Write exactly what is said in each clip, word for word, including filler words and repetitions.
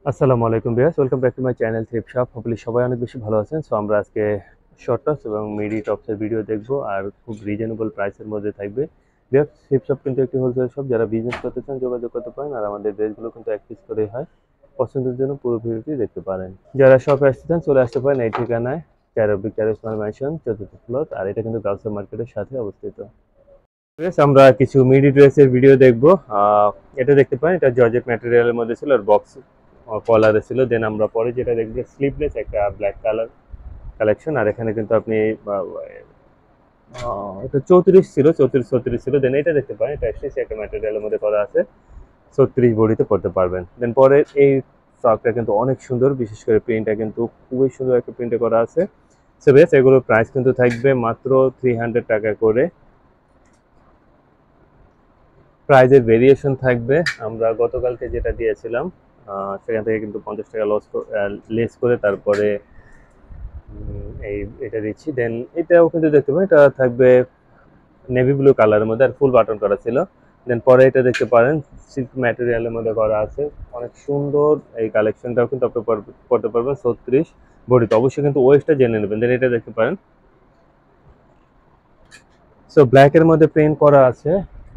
আসসালামু আলাইকুম viewers, welcome back to my channel thrift shop. Hopefully সবাই অনেক বেশি ভালো আছেন। সো আমরা আজকে শর্ট টপস এবং মিডি টপসের ভিডিও দেখব আর খুব রিজনেবল প্রাইসের মধ্যে থাকবে। ভিউয়ার্স, থ্রিপ শপ কিন্তু একটি হোলসেল শপ। যারা বিজনেস করতে চান যোগাযোগ করতে পারেন। আর আমাদের ড্রেসগুলো কিন্তু এক পিস করেই হয়। পছন্দের জন্য পুরো ভিডিওটি দেখতে পারেন। যারা শপে আসতে চান চলে আসতে পারেন এই ঠিকানায়, ক্যারোবিক ক্যারোসমাল ম্যানশন, চতুর্থ ফ্লোর। আর এটা কিন্তু গাউসিয়া মার্কেটের সাথে অবস্থিত। Yes, আমরা কিছু মিডি ড্রেসের ভিডিও দেখবো। আহ, এটা দেখতে পারেন, এটা জর্জেট ম্যাটেরিয়ালের মধ্যে ছিল আর বক্স কলারে ছিল। দেন আমরা পরে যেটা দেখবো স্লিভলেস একটা ব্ল্যাক কালার কালেকশন। আর এখানে কিন্তু আপনি আহ, আহ, এটা চৌত্রিশ ছিল, চৌত্রিশ ছত্রিশ ছিল। দেন এটা দেখতে পারেন, এটা এসএসসি একটা ম্যাটেরিয়ালের মধ্যে করা আছে, ছত্রিশ বডিতে পড়তে পারবেন। দেন পরে এই ফ্রকটা কিন্তু অনেক সুন্দর, বিশেষ করে প্রিন্টটা কিন্তু খুবই সুন্দর একটা প্রিন্টে করা আছে। সো বেশ, এগুলোর প্রাইস কিন্তু থাকবে মাত্র থ্রি হান্ড্রেড টাকা করে। প্রাইজের ভেরিয়েশন থাকবে। আমরা গতকালকে যেটা দিয়েছিলাম আহ, সেখান থেকে কিন্তু পঞ্চাশ টাকা লস লেস করে তারপরে উম, এই এটা দিচ্ছি। দেন এটাও কিন্তু দেখতে পাবেন, এটা থাকবে নেভি ব্লু কালারের মধ্যে আর ফুল বাটন করা ছিল। দেন পরে এটা দেখতে পারেন সিল্ক ম্যাটেরিয়ালের মধ্যে করা আছে, অনেক সুন্দর। এই কালেকশনটাও কিন্তু আপনি পর- পড়তে পারবেন ছত্রিশ বডিতে। অবশ্যই কিন্তু ওয়েস্টটা জেনে নেবেন। দেন এটা দেখতে পারেন, সো ব্ল্যাকের মধ্যে প্রিন্ট করা আছে।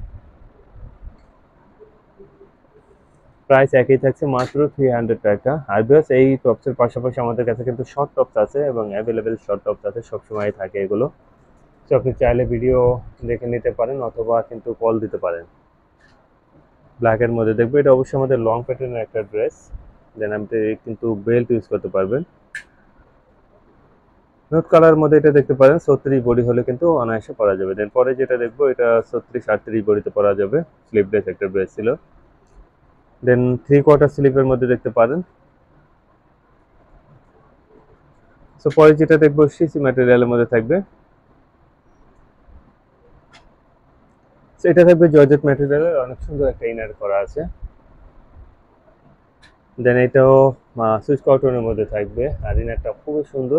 প্রাইস একই থাকছে, মাত্র থ্রি হান্ড্রেড টাকা। আর বিকজ এই টপসের পাশাপাশি আমাদের কাছে কিন্তু শর্ট টপস আছে এবং অ্যাভেলেবেল শর্ট টপস আছে, সবসময় থাকে এগুলো। তো আপনি চাইলে ভিডিও দেখে নিতে পারেন অথবা কিন্তু কল দিতে পারেন। ব্ল্যাকের মধ্যে দেখবো, এটা অবশ্যই আমাদের লং প্যাটার্নের একটা ড্রেস। দেন আপনি কিন্তু বেল্ট ইউজ করতে পারবেন। নোট কালার মধ্যে এটা দেখতে পারেন, ছত্রিশ বডি হলে কিন্তু অনায়াসে পরা যাবে। দেন পরে যেটা দেখবো, এটা ছত্রিশ আটত্রিশ বডিতে পরা যাবে, স্লিভলেস একটা ড্রেস ছিল। দেন থ্রি কোয়ার্টার স্লিভের মধ্যে দেখতে পারেন। সো পরে যেটা দেখবো সিসি ম্যাটেরিয়ালের মধ্যে থাকবে। So এটা থাকবে জর্জেট ম্যাটেরিয়ালের, অনেক সুন্দর একটা ইনার করা আছে। দেন এটাও সুইচ কটনের মধ্যে থাকবে আর ইনারটা খুবই সুন্দর,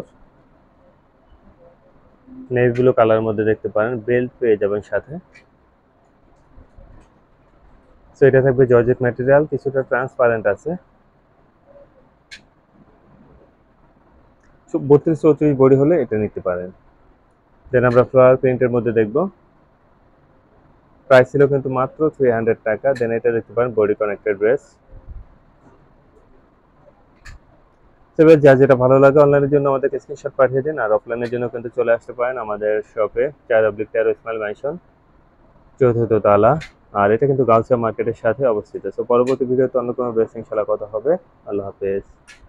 নেভি ব্লু কালার মধ্যে দেখতে পারেন। বেল্ট পেয়ে যাবেন সাথে। সো এটা থাকবে জর্জেট ম্যাটেরিয়াল, কিছুটা ট্রান্সপারেন্ট আছে। বত্রিশ চৌত্রিশ বডি হলে এটা নিতে পারেন। দেন আমরা ফ্লাওয়ার প্রিন্টের মধ্যে দেখবো। প্রাইস ছিল কিন্তু মাত্র থ্রি হান্ড্রেড টাকা। দেন এটা দেখতে পারেন বডি কানেক্টেড ড্রেস। তবে যা যেটা ভালো লাগে অনলাইনের জন্য আমাদেরকে স্ক্রিনশট পাঠিয়ে দিন। আর অফলাইনের জন্য কিন্তু চলে আসতে পারেন আমাদের শপে, চার অব্লিক তেরো ইসমাইল ম্যানশন, চতুর্থ তালা। আর এটা কিন্তু গাউসিয়া মার্কেটের সাথে অবস্থিত। সো পরবর্তী ভিডিওতে অন্য কোনো ড্রেস ইনশাআল্লাহ কথা হবে। আল্লাহ হাফেজ।